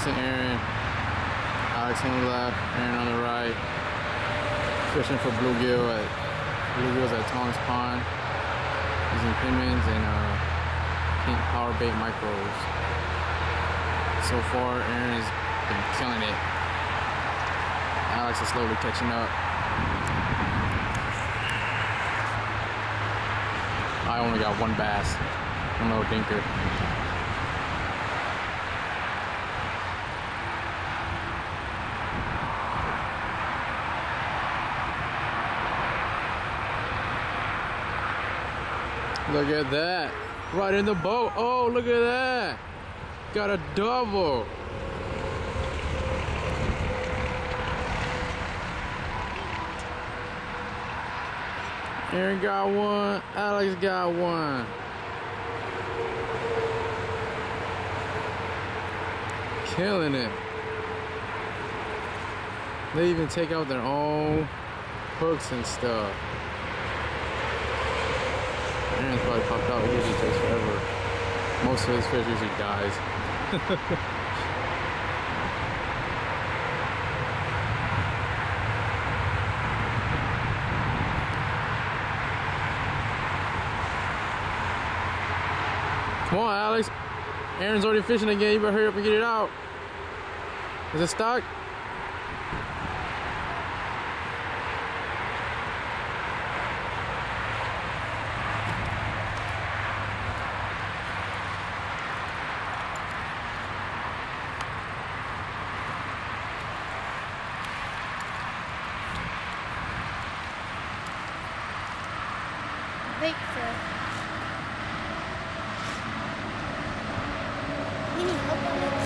Alex and Aaron. Alex on the left, Aaron on the right. Fishing for bluegills at Tong's Pond. Using Pimmons and pink power bait micros. So far, Aaron has been killing it. Alex is slowly catching up. I only got one bass, one little dinker. Look at that, right in the boat. Oh, look at that, got a double. Aaron got one, Alex got one. Killing it. They even take out their own hooks and stuff. Aaron's probably popped out. It usually takes forever. Most of his fish usually dies. Come on, Alex. Aaron's already fishing again. You better hurry up and get it out. Is it stuck? I think so. You need help on it.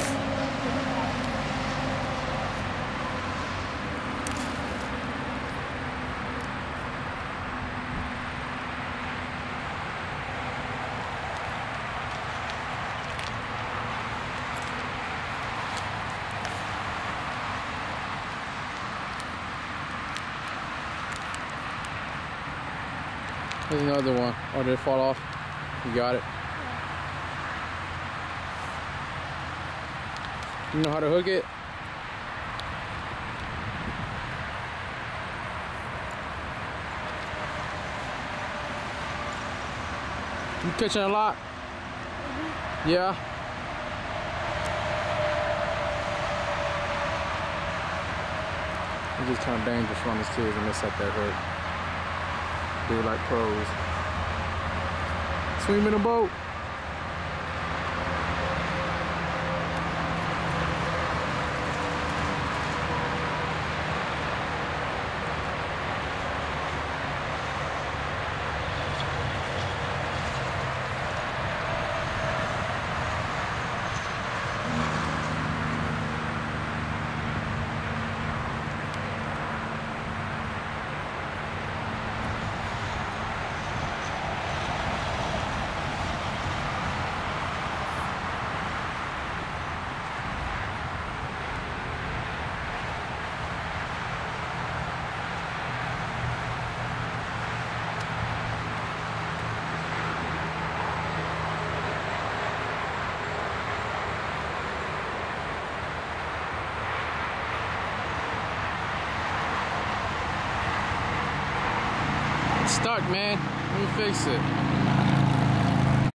There's another one. Oh, did it fall off? You got it. You know how to hook it? You catching a lot? Mm-hmm. Yeah. It's just kind of dangerous on this too, to mess up that hook. Do it like pros. Swim in a boat. Stuck, man. Let me fix it.